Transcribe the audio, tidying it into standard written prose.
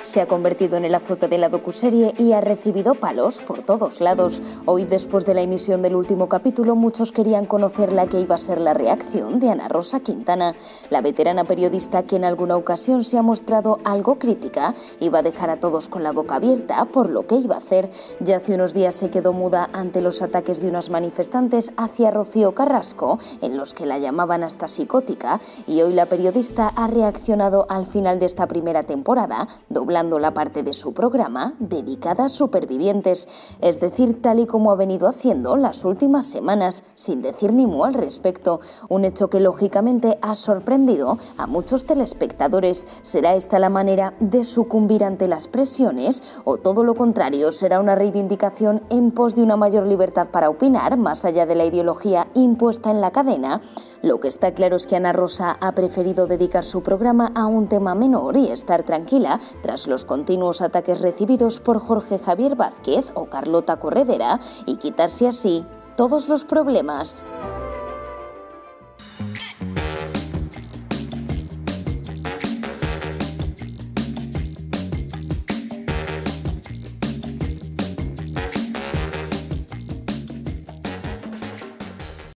Se ha convertido en el azote de la docuserie y ha recibido palos por todos lados. Hoy, después de la emisión del último capítulo, muchos querían conocer la que iba a ser la reacción de Ana Rosa Quintana. La veterana periodista, que en alguna ocasión se ha mostrado algo crítica, iba a dejar a todos con la boca abierta por lo que iba a hacer. Ya hace unos días se quedó muda ante los ataques de unas manifestantes hacia Rocío Carrasco, en los que la llamaban hasta psicótica, y hoy la periodista ha reaccionado al final de esta primera temporada, doblando la parte de su programa dedicada a supervivientes, es decir, tal y como ha venido haciendo las últimas semanas, sin decir ni mu al respecto, un hecho que lógicamente ha sorprendido a muchos telespectadores. ¿Será esta la manera de sucumbir ante las presiones o todo lo contrario, será una reivindicación en pos de una mayor libertad para opinar, más allá de la ideología impuesta en la cadena? Lo que está claro es que Ana Rosa ha preferido dedicar su programa a un tema menor y estar tranquila tras los continuos ataques recibidos por Jorge Javier Vázquez o Carlota Corredera y quitarse así todos los problemas.